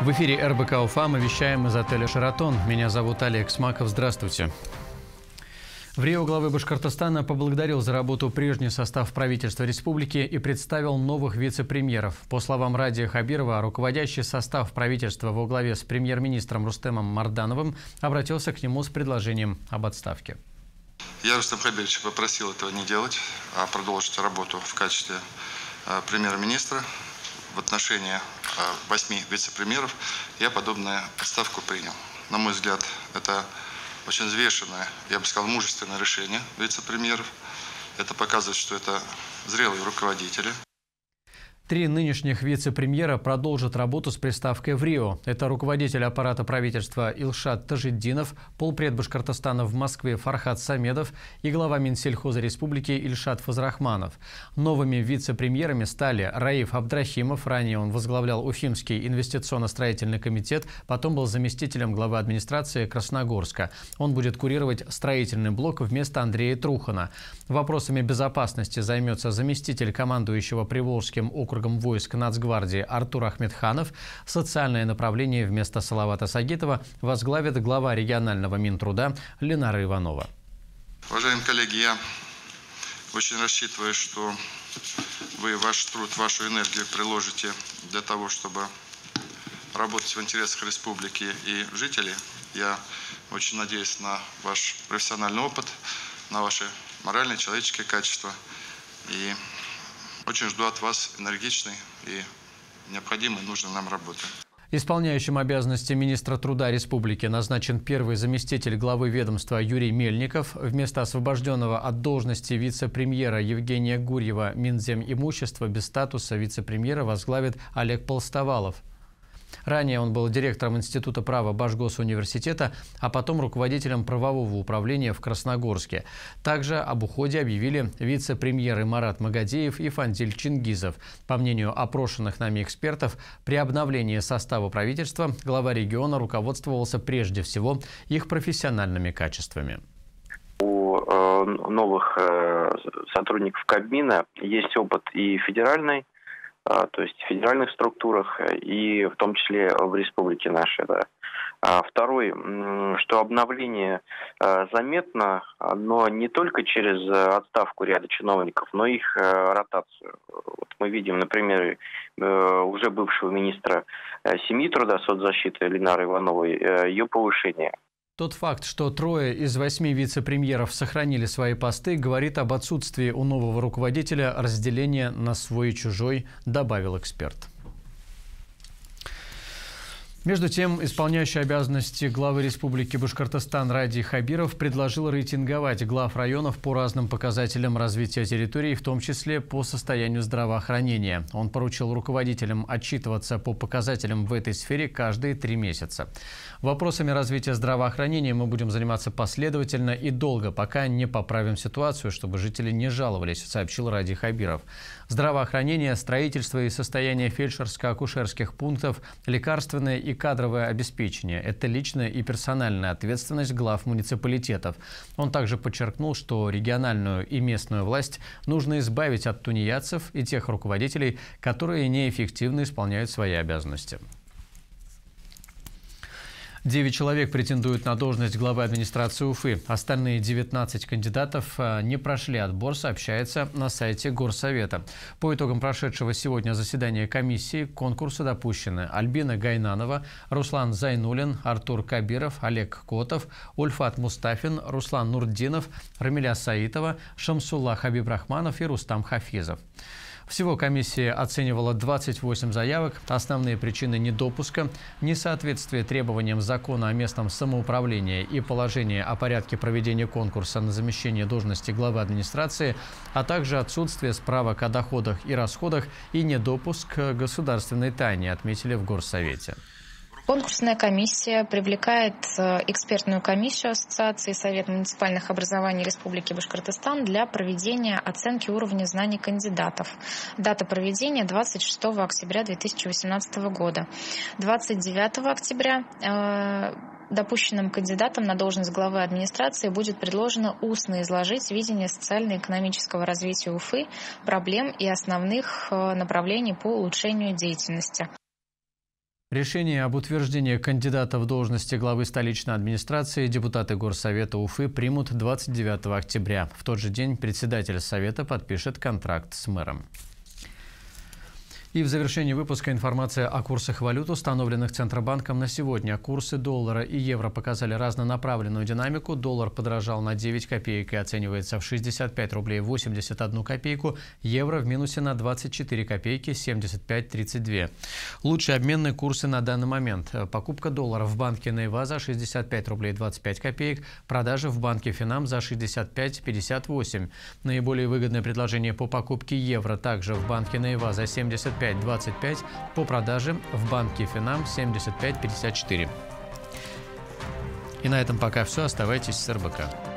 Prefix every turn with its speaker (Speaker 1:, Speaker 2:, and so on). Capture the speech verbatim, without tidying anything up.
Speaker 1: В эфире эр бэ ка Уфа, мы вещаем из отеля «Шератон». Меня зовут Олег Смаков. Здравствуйте. В Рио главы Башкортостана поблагодарил за работу прежний состав правительства республики и представил новых вице-премьеров. По словам Радия Хабирова, руководящий состав правительства во главе с премьер-министром Рустемом Мардановым обратился к нему с предложением об отставке.
Speaker 2: Я Рустем Хабирович попросил этого не делать, а продолжить работу в качестве премьер-министра. В отношении восьми вице-премьеров я подобную отставку принял. На мой взгляд, это очень взвешенное, я бы сказал, мужественное решение вице-премьеров. Это показывает, что это зрелые руководители.
Speaker 1: Три нынешних вице-премьера продолжат работу с приставкой в Рио. Это руководитель аппарата правительства Илшат Тажиддинов, полпред Башкортостана в Москве Фархад Самедов и глава Минсельхоза Республики Ильшат Фазрахманов. Новыми вице-премьерами стали Раиф Абдрахимов, ранее он возглавлял Уфимский инвестиционно-строительный комитет, потом был заместителем главы администрации Красногорска. Он будет курировать строительный блок вместо Андрея Трухана. Вопросами безопасности займется заместитель командующего Приволжским округом войск Нацгвардии Артур Ахмедханов. Социальное направление вместо Салавата Сагитова возглавит глава регионального Минтруда Ленара Иванова.
Speaker 2: Уважаемые коллеги, я очень рассчитываю, что вы ваш труд, вашу энергию приложите для того, чтобы работать в интересах республики и жителей. Я очень надеюсь на ваш профессиональный опыт, на ваши моральные, человеческие качества. И очень жду от вас энергичной и необходимой, нужной нам работы.
Speaker 1: Исполняющим обязанности министра труда республики назначен первый заместитель главы ведомства Юрий Мельников. Вместо освобожденного от должности вице-премьера Евгения Гурьева Минземимущество без статуса вице-премьера возглавит Олег Полстовалов. Ранее он был директором Института права Башгосуниверситета, а потом руководителем правового управления в Красногорске. Также об уходе объявили вице-премьеры Марат Магадеев и Фандиль Чингизов. По мнению опрошенных нами экспертов, при обновлении состава правительства глава региона руководствовался прежде всего их профессиональными качествами.
Speaker 3: У э, новых э, сотрудников Кабмина есть опыт и федеральный, то есть в федеральных структурах, и в том числе в республике нашей. Да. А второй, что обновление заметно, но не только через отставку ряда чиновников, но и их ротацию. Вот мы видим, например, уже бывшего министра семьи, труда, соцзащиты Ленары Ивановой, ее повышение.
Speaker 1: Тот факт, что трое из восьми вице-премьеров сохранили свои посты, говорит об отсутствии у нового руководителя разделения на свой и чужой, добавил эксперт. Между тем, исполняющий обязанности главы Республики Башкортостан Радий Хабиров предложил рейтинговать глав районов по разным показателям развития территорий, в том числе по состоянию здравоохранения. Он поручил руководителям отчитываться по показателям в этой сфере каждые три месяца. Вопросами развития здравоохранения мы будем заниматься последовательно и долго, пока не поправим ситуацию, чтобы жители не жаловались, сообщил Радий Хабиров. Здравоохранение, строительство и состояние фельдшерско-акушерских пунктов, лекарственное и кадровое обеспечение – это личная и персональная ответственность глав муниципалитетов. Он также подчеркнул, что региональную и местную власть нужно избавить от тунеядцев и тех руководителей, которые неэффективно исполняют свои обязанности. Девять человек претендуют на должность главы администрации Уфы. Остальные девятнадцать кандидатов не прошли отбор, сообщается на сайте Горсовета. По итогам прошедшего сегодня заседания комиссии к конкурсу допущены Альбина Гайнанова, Руслан Зайнулин, Артур Кабиров, Олег Котов, Ульфат Мустафин, Руслан Нурдинов, Рамиля Саитова, Шамсулла Хабибрахманов и Рустам Хафизов. Всего комиссия оценивала двадцать восемь заявок. Основные причины недопуска – несоответствие требованиям закона о местном самоуправлении и положения о порядке проведения конкурса на замещение должности главы администрации, а также отсутствие справок о доходах и расходах и недопуск к государственной тайне, отметили в Горсовете.
Speaker 4: Конкурсная комиссия привлекает экспертную комиссию Ассоциации Совета муниципальных образований Республики Башкортостан для проведения оценки уровня знаний кандидатов. Дата проведения двадцать шестого октября две тысячи восемнадцатого года. двадцать девятого октября э, допущенным кандидатам на должность главы администрации будет предложено устно изложить видение социально-экономического развития Уфы, проблем и основных направлений по улучшению деятельности.
Speaker 1: Решение об утверждении кандидата в должности главы столичной администрации депутаты Горсовета Уфы примут двадцать девятого октября. В тот же день председатель Совета подпишет контракт с мэром. И в завершении выпуска информация о курсах валют, установленных Центробанком на сегодня. Курсы доллара и евро показали разнонаправленную динамику. Доллар подорожал на девять копеек и оценивается в шестьдесят пять рублей восемьдесят одну копейку. Евро в минусе на двадцать четыре копейки семьдесят пять тридцать два. Лучшие обменные курсы на данный момент. Покупка доллара в банке Нейва за шестьдесят пять рублей двадцать пять копеек. Продажа в банке Финам за шестьдесят пять пятьдесят восемь. Наиболее выгодное предложение по покупке евро также в банке Нейва за семьдесят пять двадцать пять, по продаже в банке Финам семьдесят пять пятьдесят четыре. И на этом пока все. Оставайтесь с эр бэ ка.